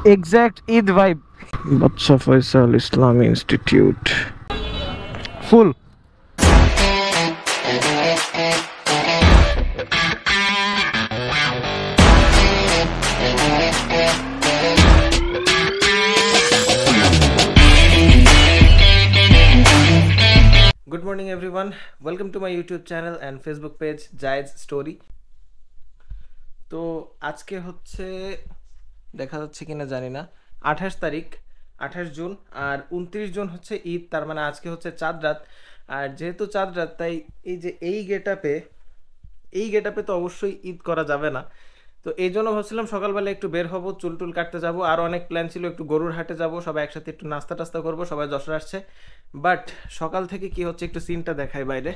Exact Eid vibe. Badsha Faisal Islami institute ফুল। Good morning everyone, welcome to my YouTube channel and Facebook page Rait's Story। তো আজকে হচ্ছে দেখা যাচ্ছে কিনা জানি না 28 তারিখ 28 জুন আর 29 জুন হচ্ছে ঈদ, তার মানে আজকে হচ্ছে চাঁদ রাত। আর যেহেতু চাঁদ রাত তাই এই যে এই গেটআপে তো অবশ্যই ঈদ করা যাবে না। তো এই জন্য ভাবছিলাম সকালবেলা একটু বের হব, চুল টুল কাটতে যাব, আর অনেক প্ল্যান ছিল, একটু গরুর হাটে যাব, সবাই একসাথে একটু নাস্তা টাস্তা করবো, সবাই যশোর আসছে। বাট সকাল থেকে কি হচ্ছে একটু সিনটা দেখাই বাইরে।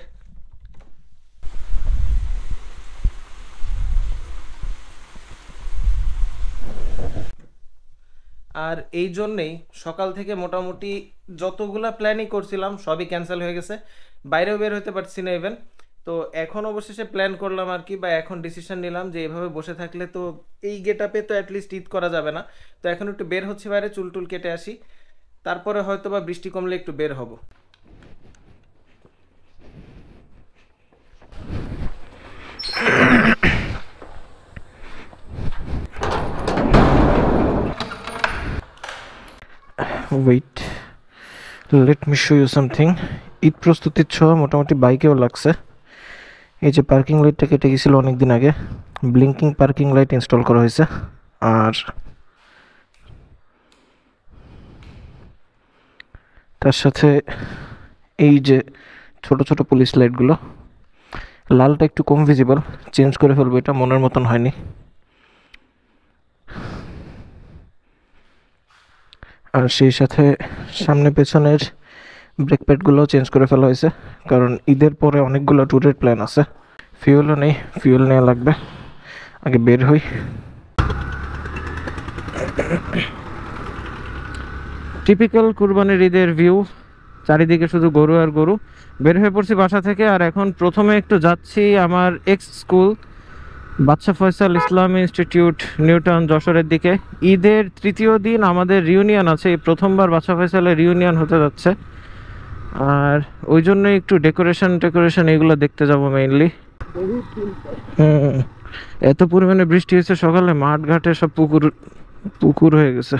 আর এই জন্যেই সকাল থেকে মোটামুটি যতগুলা প্ল্যানই করছিলাম সবই ক্যান্সেল হয়ে গেছে, বাইরেও বের হতে পারছি না ইভেন। তো এখন অবশেষে প্ল্যান করলাম আর কি, বা এখন ডিসিশন নিলাম যে এভাবে বসে থাকলে তো এই গেটআপে তো অ্যাটলিস্ট ঈদ করা যাবে না। তো এখন একটু বের হচ্ছে বাইরে, চুল টুল কেটে আসি, তারপরে হয়তো বা বৃষ্টি কমলে একটু বের হব। Wait, let me show you something. Eid প্রস্তুতির ছোঁয়া মোটামুটি বাইকেও লাগছে। এই যে পার্কিং লাইটটা কেটে গেছিলো অনেকদিন আগে, ব্লিঙ্কিং পার্কিং লাইট ইনস্টল করা হয়েছে। আর তার সাথে এই যে ছোট ছোট পুলিশ লাইটগুলো, লালটা একটু কম ভিজিবল, চেঞ্জ করে ফেলবো, এটা মনের মতন হয়নি। আর সেই সাথে সামনে পেছনের ব্রেক প্যাডগুলোও চেঞ্জ করে ফেলা হয়েছে, কারণ ঈদের পরে অনেকগুলো ট্যুরের প্ল্যান আছে। ফিউলও নেই, ফিউল নেওয়া লাগবে, আগে বের হই। টিপিক্যাল কুরবানির ঈদের ভিউ, চারিদিকে শুধু গরু আর গরু। বের হয়ে পড়ছি বাসা থেকে, আর এখন প্রথমে একটু যাচ্ছি আমার এক্স স্কুল বাদশা ফয়সাল ইসলামী ইনস্টিটিউট নিউটাউন যশোরের দিকে। ঈদের তৃতীয় দিন আমাদের রিউনিয়ন আছে, এই প্রথমবার বাদশা ফয়সালের রিউনিয়ন হতে যাচ্ছে, আর ওই জন্যই একটু ডেকোরেশন এগুলো দেখতে যাব মেইনলি। এত পরিমাণে বৃষ্টি হয়েছে সকালে, মাঠ ঘাটে সব পুকুর হয়ে গেছে।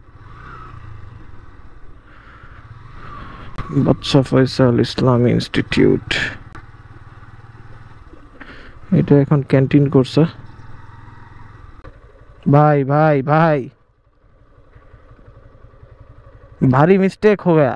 বাদশা ফয়সাল ইসলামী ইনস্টিটিউট, এটা এখন ক্যান্টিন করছে। भाई भाई भाई भारी मिस्टेक हो गया।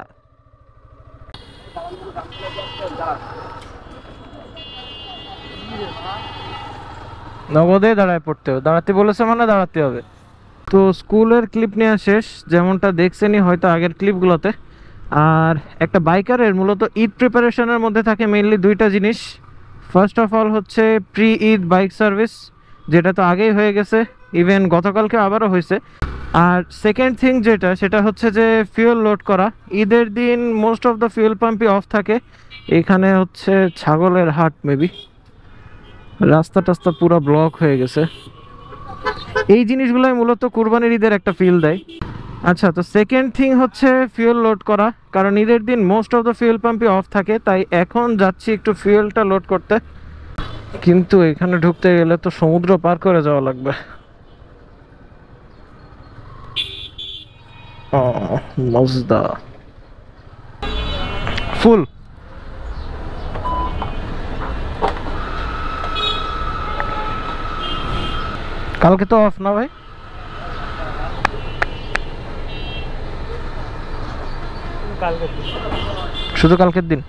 নগদে দাঁড়ায় পড়তে হবে, দাঁড়াতে বলেছে মানে দাঁড়াতে হবে। তো স্কুলের ক্লিপ নেওয়া শেষ, যেমনটা দেখছেনই হয়তো আগের ক্লিপগুলোতে। আর একটা বাইকারের মূলত ঈদ প্রিপারেশনের মধ্যে থাকে মেইনলি দুইটা জিনিস। ফার্স্ট অফ অল হচ্ছে প্রি ঈদ বাইক সার্ভিস, যেটা তো আগেই হয়ে গেছে, ইভেন গতকালকে আবারও হয়েছে। আর সেকেন্ড থিং সেটা হচ্ছে যে ফিউল লোড করা। ঈদের দিন মোস্ট অফ দ্য ফিউল পাম্পই অফ থাকে। এখানে হচ্ছে ছাগলের হাট, মেবি রাস্তা টাস্তা পুরো ব্লক হয়ে গেছে। এই জিনিসগুলোই মূলত কুরবানির ঈদের একটা ফিল দেয়। আচ্ছা, তো সেকেন্ড থিং হচ্ছে ফিউল লোড করা, কারণ ঈদের দিন মোস্ট অফ দ্য ফিউল পাম্পই অফ থাকে, তাই এখন যাচ্ছি একটু ফিউলটা লোড করতে। কিন্তু এখানে ঢুকতে গেলে তো সমুদ্র পার করে যাওয়া লাগবে। মজদা ফুল। কালকে তো অফ না ভাই? শুধু কালকের দিন।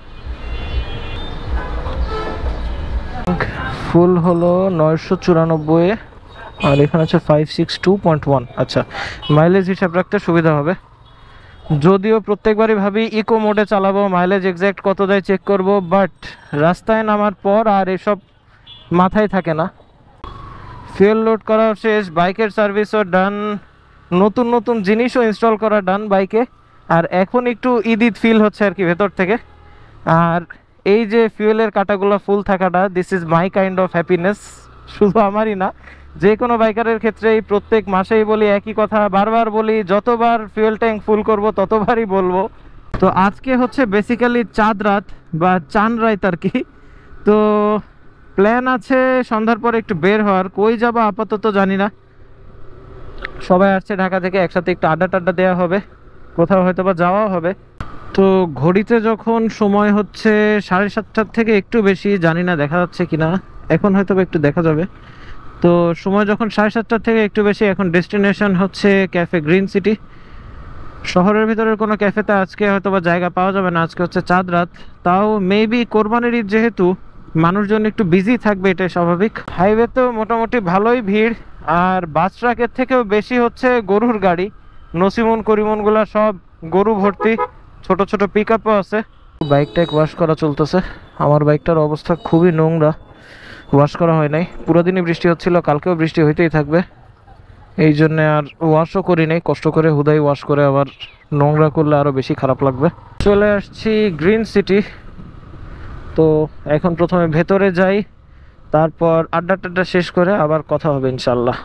ফুল হলো 994, আর এখানে আছে 562.1। আচ্ছা, মাইলেজ হিসাব রাখতে সুবিধা হবে। যদিও প্রত্যেকবারই ভাবি ইকো মোডে চালাবো, মাইলেজ এক্স্যাক্ট কত দেয় চেক করব, বাট রাস্তায় নামার পর আর এসব মাথায় থাকে না। ফিউল লোড করা শেষ, বাইকের সার্ভিসও ডান, নতুন নতুন জিনিসও ইনস্টল করা ডান বাইকে। আর এখন একটু ঈদ ফিল হচ্ছে আর কি ভেতর থেকে। আর এই যে ফিউলের কাটাগুলো ফুল থাকাটা, this is my kind of happiness. শুধু আমারই না, যে কোনো বাইকারের ক্ষেত্রেই প্রত্যেক মাসেই বলি একই কথা, বারবার বলি, যতবার ফুয়েল ট্যাঙ্ক ফুল করব ততবারই বলবো। তো আজকে হচ্ছে বেসিক্যালি চাঁদ রাত বা চান রাত আর কি। তো প্ল্যান আছে সন্ধ্যার পরে একটু বের হওয়ার, কই যাবো আপাতত জানি না। সবাই আসছে ঢাকা থেকে, একসাথে একটু আড্ডা টাড্ডা দেওয়া হবে, কোথাও হয়তো বা যাওয়াও হবে। তো ঘড়িতে যখন সময় হচ্ছে 7:30 থেকে একটু বেশি, জানি না দেখা যাচ্ছে কিনা, এখন হয়তো বা একটু দেখা যাবে। তো সময় যখন 7:30 থেকে একটু বেশি, এখন ডেস্টিনেশন হচ্ছে ক্যাফে গ্রিন সিটি। শহরের ভিতরের কোনো ক্যাফেতে আজকে হয়তো বা জায়গা পাওয়া যাবে না, আজকে হচ্ছে চাঁদ রাত। তাও মেবি কোরবানির ঈদ যেহেতু, মানুষজন একটু বিজি থাকবে, এটাই স্বাভাবিক। হাইওয়ে তো মোটামুটি ভালোই ভিড়, আর বাস ট্রাকের থেকেও বেশি হচ্ছে গরুর গাড়ি। নসিমন করিমনগুলা সব গরু ভর্তি, ছোট ছোট পিক আপও আছে। বাইকটাকে ওয়াশ করা চলতেছে। আমার বাইকটার অবস্থা খুবই নোংরা, ওয়াশ করা হয় নাই। পুরো দিনই বৃষ্টি হচ্ছিল, কালকেও বৃষ্টি হইতেই থাকবে, এই জন্য আর ওয়াশও করি নাই। কষ্ট করে হুদাই ওয়াশ করে আবার নোংরা করলে আরও বেশি খারাপ লাগবে। চলে আসছি গ্রিন সিটি। তো এখন প্রথমে ভেতরে যাই, তারপর আড্ডা টাড্ডা শেষ করে আবার কথা হবে ইনশাল্লাহ।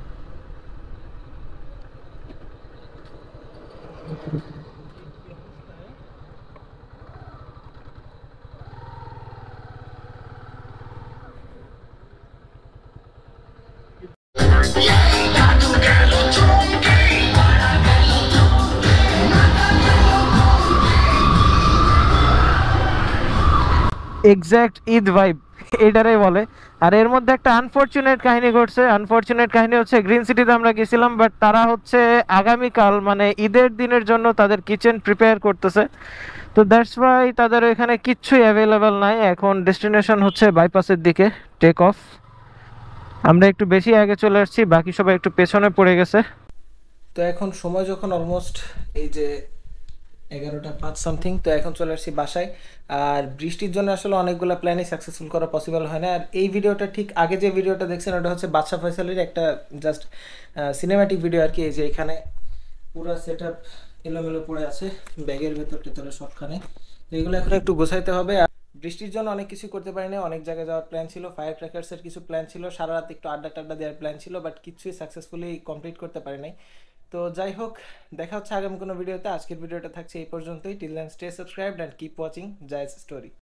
এক্স্যাক্ট ঈদ ভাইব এটারাই বলে। আর এর মধ্যে একটা আনফরচুনেট কাহিনী ঘটছে। আনফরচুনেট কাহিনী হচ্ছে, গ্রিন সিটিতে আমরা গেছিলাম, বাট তারা হচ্ছে আগামীকাল মানে ঈদের দিনের জন্য তাদের কিচেন প্রিপেয়ার করতেছে। তো দ্যাটস ওয়াই তাদের এখানে কিচ্ছুই অ্যাভেলেবেল নাই। এখন ডেস্টিনেশন হচ্ছে বাইপাসের দিকে টেক অফ। আমরা একটু বেশি আগে চলে আসছি, বাকি সবাই একটু পেছনে পড়ে গেছে। তো এখন সময় যখন অলমোস্ট এই যে 11টা 5 সামথিং, তো এখন চলে আসছি বাসায়। আর বৃষ্টির জন্য আসলে অনেকগুলো প্ল্যানই সাকসেসফুল করা পসিবল হয় না। আর এই ভিডিওটা ঠিক আগে যে ভিডিওটা দেখছেন ওটা হচ্ছে বাদশা ফয়সালের একটা জাস্ট সিনেম্যাটিক ভিডিও আর কি। এই যে এখানে পুরো সেট আপ এলোমেলো পড়ে আছে, ব্যাগের ভেতর টেতরে সবখানে। তো এগুলো এখন একটু গোছাইতে হবে। আর বৃষ্টির জন্য অনেক কিছু করতে পারি না। অনেক জায়গায় যাওয়ার প্ল্যান ছিল, ফায়ার ক্র্যাকার্সের কিছু প্ল্যান ছিল, সারা রাত একটু আড্ডা টাড্ডা দেওয়ার প্ল্যান ছিল, বাট কিছুই সাকসেসফুলি কমপ্লিট করতে পারি নাই। তো যাই হোক, দেখা হচ্ছে আগামী কোনো ভিডিওতে। আজকের ভিডিওটা থাকছে এই পর্যন্তই। Till then stay subscribed and keep watching জায়েজ স্টোরি।